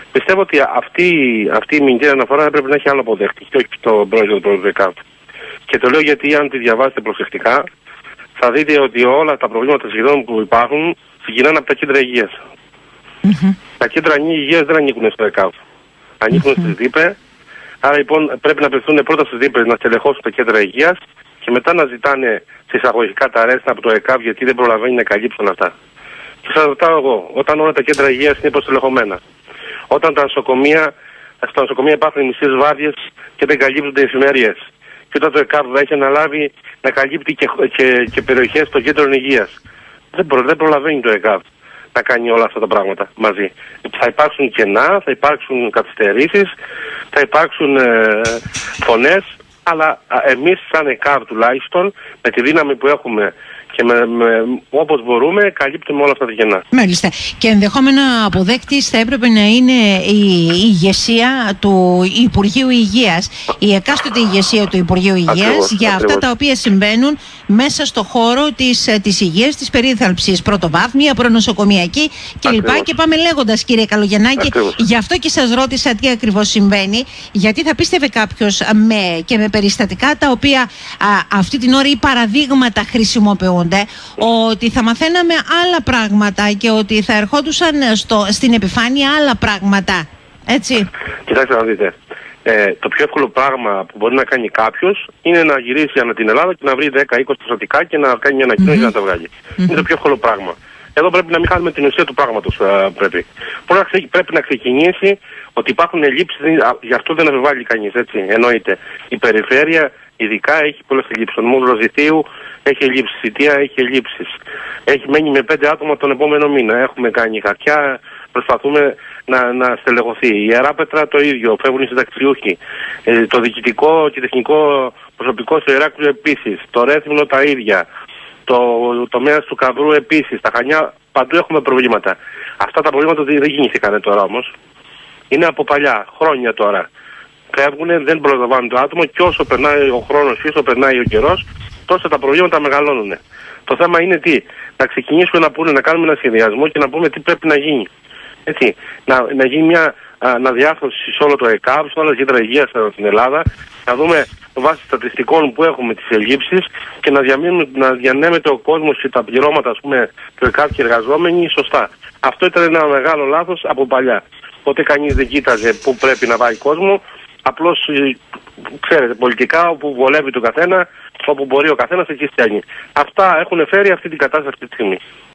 Πιστεύω ότι αυτή η μηνυτήρια αναφορά πρέπει να έχει άλλο αποδέχτη και όχι τον πρόεδρο του ΕΚΑΒ. Και το λέω γιατί αν τη διαβάσετε προσεκτικά, θα δείτε ότι όλα τα προβλήματα σχεδόν που υπάρχουν ξεκινάνε από τα κέντρα υγείας. Τα κέντρα υγείας δεν ανήκουν στο ΕΚΑΒ. Ανήκουν στις ΔΥΠΕ. Άρα λοιπόν πρέπει να απευθύνουν πρώτα στις ΔΥΠΕ να στελεχώσουν τα κέντρα υγείας και μετά να ζητάνε σε εισαγωγικά τα αρέστα από το ΕΚΑΒ γιατί δεν προλαβαίνει να καλύψουν αυτά. Και σας ρωτάω εγώ, όταν όλα τα κέντρα υγείας είναι υποστελεχωμένα, όταν στα νοσοκομεία υπάρχουν μισές βάρδιες και δεν καλύπτονται οι εφημερίες, και όταν το ΕΚΑΒ έχει αναλάβει να καλύπτει και περιοχές των κέντρων υγείας, δεν προλαβαίνει το ΕΚΑΒ να κάνει όλα αυτά τα πράγματα μαζί. Θα υπάρξουν κενά, θα υπάρξουν καθυστερήσεις, θα υπάρξουν φωνές, αλλά εμείς σαν ΕΚΑΒ τουλάχιστον με τη δύναμη που έχουμε και όπως μπορούμε καλύπτουμε όλα αυτά τα κενά. Μάλιστα. Και ενδεχόμενα αποδέκτης θα έπρεπε να είναι η ηγεσία του Υπουργείου Υγείας, η εκάστοτε ηγεσία του Υπουργείου Υγείας για αυτά τα οποία συμβαίνουν μέσα στο χώρο της υγείας, της περίθαλψης πρωτοβάθμια, προνοσοκομιακή κλπ. Και πάμε λέγοντας, κύριε Καλογιαννάκη, γι' αυτό και σας ρώτησα τι ακριβώς συμβαίνει, γιατί θα πίστευε κάποιος με περιστατικά τα οποία αυτή την ώρα ή παραδείγματα χρησιμοποιούν, ότι θα μαθαίναμε άλλα πράγματα και ότι θα ερχόντουσαν στην επιφάνεια άλλα πράγματα. Έτσι. Κοιτάξτε να δείτε. Το πιο εύκολο πράγμα που μπορεί να κάνει κάποιος είναι να γυρίσει ανά την Ελλάδα και να βρει 10-20 προσωπικά και να κάνει μια ανακοίνωση να τα βγάλει. Είναι το πιο εύκολο πράγμα. Εδώ πρέπει να μην χάνουμε την ουσία του πράγματος. Πρέπει να ξεκινήσει ότι υπάρχουν ελλείψεις, γι' αυτό δεν αμφιβάλλει κανείς. Εννοείται. Η περιφέρεια ειδικά έχει πολλές ελλείψεις. Ο νομός Ροζηθίου έχει ελλείψεις. Η Σιτία έχει ελλείψεις. Έχει μένει με 5 άτομα τον επόμενο μήνα. Έχουμε κάνει χαρτιά, προσπαθούμε να στελεχωθεί. Η Ιεράπετρα το ίδιο, φεύγουν οι συνταξιούχοι. Το διοικητικό και τεχνικό προσωπικό στο Ηράκλειο επίσης. Το Ρέθυμνο τα ίδια. Το τομέα του Καβρού επίσης. Τα Χανιά παντού έχουμε προβλήματα. Αυτά τα προβλήματα δεν γεννήθηκαν τώρα όμως. Είναι από παλιά, χρόνια τώρα. Φεύγουν, δεν προλαμβάνουν το άτομο και όσο περνάει ο χρόνος και όσο περνάει ο καιρός, τόσο τα προβλήματα μεγαλώνουν. Το θέμα είναι να ξεκινήσουμε να κάνουμε ένα σχεδιασμό και να πούμε τι πρέπει να γίνει. Έτσι, να γίνει μια αναδιάρθρωση σε όλο το ΕΚΑΒ, σε όλα τα κέντρα υγείας στην Ελλάδα, να δούμε βάσει στατιστικών που έχουμε τις ελλείψεις και να διανέμεται ο κόσμος και τα πληρώματα του ΕΚΑΒ και εργαζόμενοι σωστά. Αυτό ήταν ένα μεγάλο λάθος από παλιά. Ποτέ κανείς δεν κοίταζε πού πρέπει να πάει κόσμο. Απλώς, ξέρετε, πολιτικά όπου βολεύει τον καθένα, όπου μπορεί ο καθένας, εκεί στέλνει. Αυτά έχουν φέρει αυτή την κατάσταση αυτή τη στιγμή.